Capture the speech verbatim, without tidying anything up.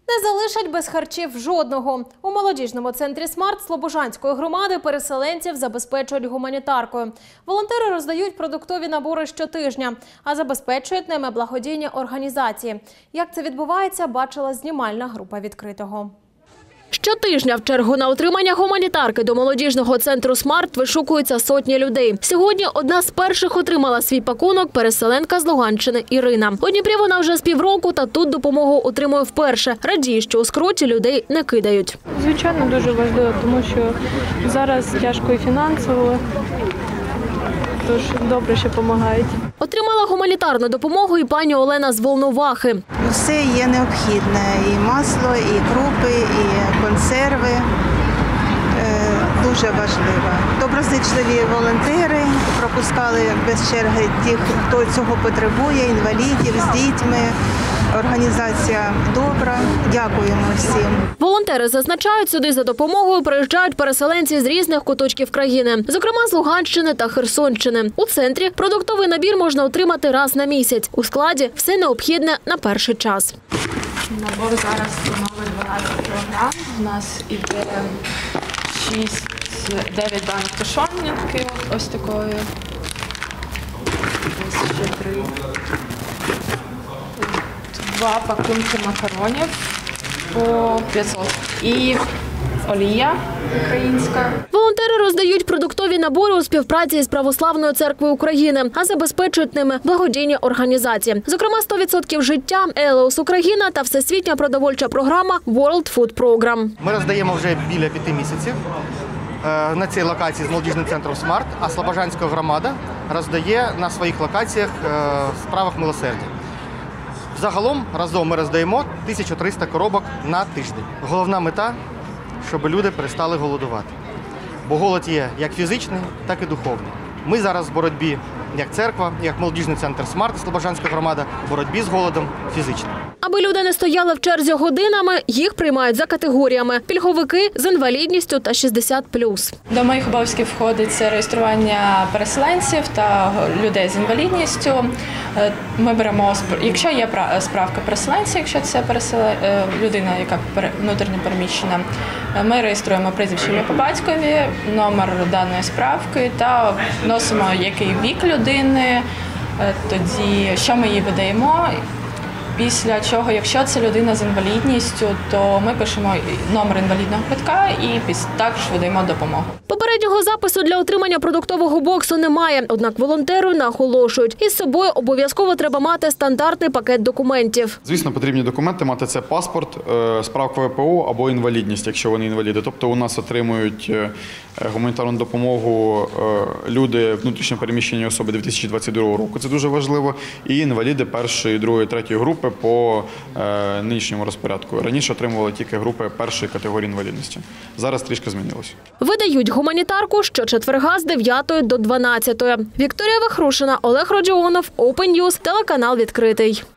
Не залишать без харчів жодного. У молодіжному центрі «Смарт» Слобожанської громади переселенців забезпечують гуманітаркою. Волонтери роздають продуктові набори щотижня, а забезпечують ними благодійні організації. Як це відбувається, бачила знімальна група «Відкритого». Щотижня в чергу на отримання гуманітарки до молодіжного центру «Смарт» вишукуються сотні людей. Сьогодні одна з перших отримала свій пакунок переселенка з Луганщини Ірина. У Дніпрі вона вже з півроку, та тут допомогу отримує вперше. Радіє, що у скруті людей не кидають. Звичайно, дуже важливо, тому що зараз тяжко і фінансово, тож добре, що допомагають. Отримала гуманітарну допомогу і пані Олена з Волновахи. Все є необхідне – і масло, і крупи, і консерви. Дуже важливо. Доброзичливі волонтери пропускали без черги тих, хто цього потребує, інвалідів з дітьми. Організація добра. Дякуємо всім. Волонтери зазначають, сюди за допомогою приїжджають переселенці з різних куточків країни, зокрема з Луганщини та Херсонщини. У центрі продуктовий набір можна отримати раз на місяць. У складі все необхідне на перший час. Набор зараз становить дванадцять кілограм. У нас іде шість-дев'ять банок тушонки, ось такої. Ось ще три. Два пакунки макаронів по п'ятсот і олія українська. Волонтери роздають продуктові набори у співпраці з Православною церквою України, а забезпечують ними благодійні організації. Зокрема, сто відсотків життя, Елеус Україна та всесвітня продовольча програма World Food Program. Ми роздаємо вже біля п'яти місяців на цій локації з молодіжним центром «Смарт», а Слобожанська громада роздає на своїх локаціях в справах милосердя. Загалом разом ми роздаємо тисячу триста коробок на тиждень. Головна мета – щоб люди перестали голодувати. Бо голод є як фізичний, так і духовний. Ми зараз в боротьбі, як церква, як молодіжний центр «Смарт» і Слобожанська громада, в боротьбі з голодом фізичним. Аби люди не стояли в черзі годинами, їх приймають за категоріями – пільговики з інвалідністю та шістдесят плюс. До моїх обов'язків входить це реєстрування переселенців та людей з інвалідністю. Ми беремо, якщо є справка переселенця, якщо це людина, яка внутрішньо переміщена, ми реєструємо прізвище, ім'я по батькові, номер даної справки та вносимо який вік людини, тоді що ми їй видаємо. Після чого, якщо це людина з інвалідністю, то ми пишемо номер інвалідного квитка і також видаємо допомогу. Попереднього запису для отримання продуктового боксу немає, однак волонтери наголошують, із собою обов'язково треба мати стандартний пакет документів. Звісно, потрібні документи мати – це паспорт, справка ВПО або інвалідність, якщо вони інваліди. Тобто у нас отримують гуманітарну допомогу люди внутрішньо переміщені особи дві тисячі двадцять другого року, це дуже важливо, і інваліди першої, другої, третьої групи по е, нинішньому розпорядку. Раніше отримували тільки групи першої категорії інвалідності. Зараз трішки змінилося. Видають гуманітарку щочетверга з дев'ятої до дванадцятої. Вікторія Вахрушина, Олег Родіонов, Open News, телеканал «Відкритий».